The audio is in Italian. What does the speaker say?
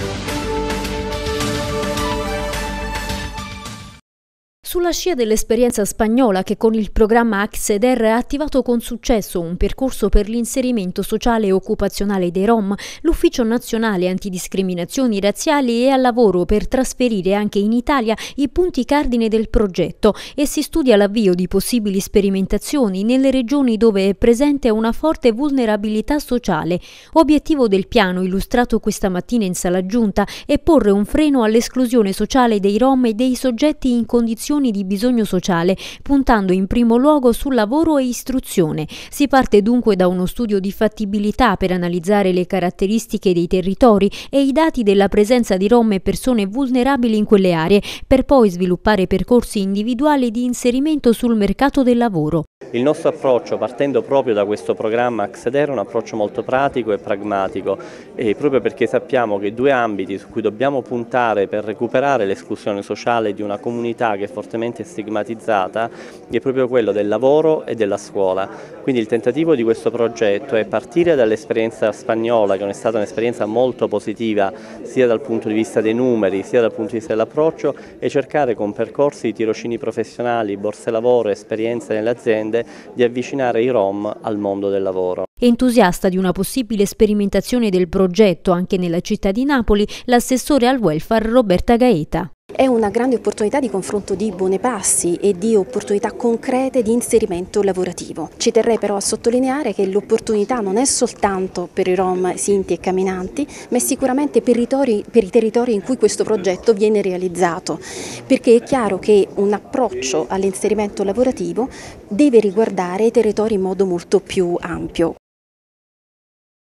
Sulla scia dell'esperienza spagnola che con il programma Acceder ha attivato con successo un percorso per l'inserimento sociale e occupazionale dei Rom, l'Ufficio Nazionale Antidiscriminazioni Razziali è al lavoro per trasferire anche in Italia i punti cardine del progetto e si studia l'avvio di possibili sperimentazioni nelle regioni dove è presente una forte vulnerabilità sociale. Obiettivo del piano illustrato questa mattina in sala giunta è porre un freno all'esclusione sociale dei Rom e dei soggetti in condizioni di bisogno sociale, puntando in primo luogo sul lavoro e istruzione. Si parte dunque da uno studio di fattibilità per analizzare le caratteristiche dei territori e i dati della presenza di Rom e persone vulnerabili in quelle aree, per poi sviluppare percorsi individuali di inserimento sul mercato del lavoro. Il nostro approccio, partendo proprio da questo programma Acceder, è un approccio molto pratico e pragmatico, e proprio perché sappiamo che due ambiti su cui dobbiamo puntare per recuperare l'esclusione sociale di una comunità che è fortemente stigmatizzata è proprio quello del lavoro e della scuola. Quindi il tentativo di questo progetto è partire dall'esperienza spagnola, che è stata un'esperienza molto positiva sia dal punto di vista dei numeri sia dal punto di vista dell'approccio, e cercare con percorsi di tirocini professionali, borse lavoro, esperienze nelle aziende di avvicinare i Rom al mondo del lavoro. Entusiasta di una possibile sperimentazione del progetto anche nella città di Napoli, l'assessore al welfare Roberta Gaeta. È una grande opportunità di confronto di buone prassi e di opportunità concrete di inserimento lavorativo. Ci terrei però a sottolineare che l'opportunità non è soltanto per i Rom sinti e camminanti, ma è sicuramente per i territori in cui questo progetto viene realizzato, perché è chiaro che un approccio all'inserimento lavorativo deve riguardare i territori in modo molto più ampio.